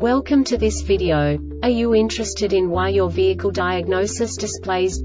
Welcome to this video. Are you interested in why your vehicle diagnosis displays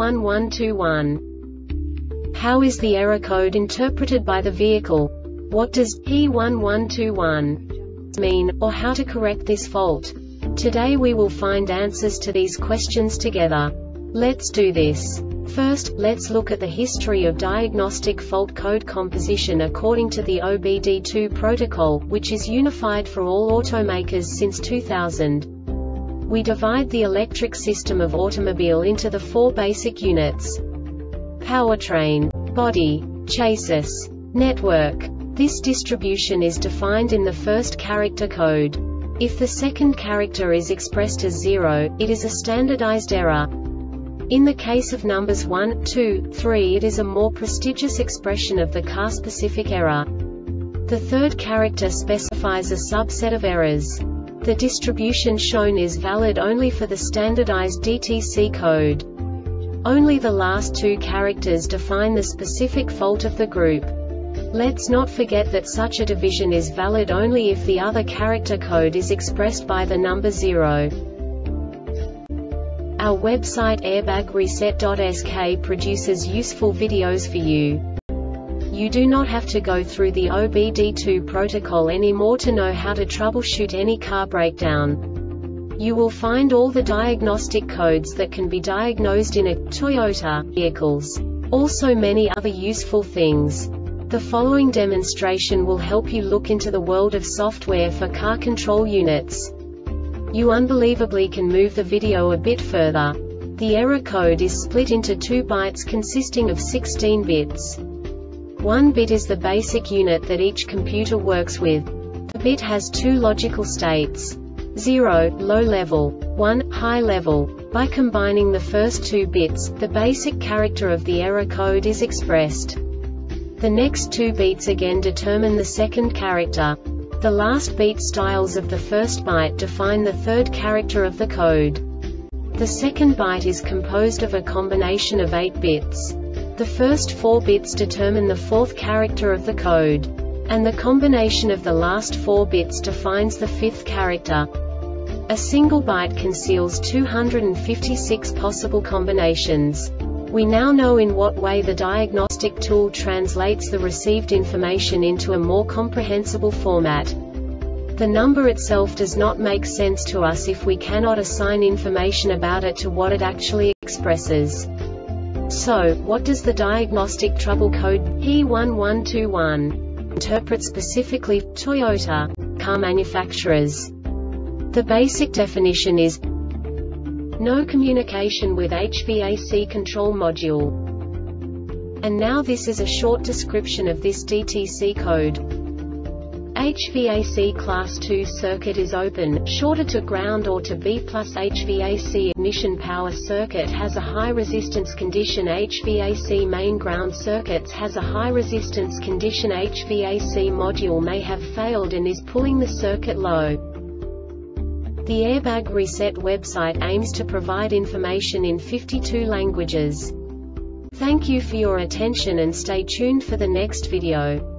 P1121? How is the error code interpreted by the vehicle? What does P1121 mean, or how to correct this fault? Today we will find answers to these questions together. Let's do this. First, let's look at the history of diagnostic fault code composition according to the OBD2 protocol, which is unified for all automakers since 2000. We divide the electric system of automobile into the four basic units: powertrain, body, chassis, network. This distribution is defined in the first character code. If the second character is expressed as 0, it is a standardized error. In the case of numbers 1, 2, 3, it is a more prestigious expression of the car-specific error. The third character specifies a subset of errors. The distribution shown is valid only for the standardized DTC code. Only the last two characters define the specific fault of the group. Let's not forget that such a division is valid only if the other character code is expressed by the number 0. Our website airbagreset.sk produces useful videos for you. You do not have to go through the OBD2 protocol anymore to know how to troubleshoot any car breakdown. You will find all the diagnostic codes that can be diagnosed in a Toyota vehicles. Also many other useful things. The following demonstration will help you look into the world of software for car control units. You unbelievably can move the video a bit further. The error code is split into 2 bytes consisting of 16 bits. 1 bit is the basic unit that each computer works with. The bit has 2 logical states: 0, low level, 1, high level. By combining the first 2 bits, the basic character of the error code is expressed. The next 2 beats again determine the second character. The last beat styles of the first byte define the third character of the code. The second byte is composed of a combination of 8 bits. The first 4 bits determine the fourth character of the code. And the combination of the last 4 bits defines the fifth character. A single byte conceals 256 possible combinations. We now know in what way the diagnostic tool translates the received information into a more comprehensible format. The number itself does not make sense to us if we cannot assign information about it to what it actually expresses. So, what does the diagnostic trouble code P1121 interpret specifically for Toyota car manufacturers? The basic definition is no communication with HVAC control module. And now this is a short description of this DTC code. HVAC class 2 circuit is open, shorted to ground or to B+ HVAC ignition power circuit has a high resistance condition. HVAC main ground circuits has a high resistance condition. HVAC module may have failed and is pulling the circuit low. The Airbag Reset website aims to provide information in 52 languages. Thank you for your attention and stay tuned for the next video.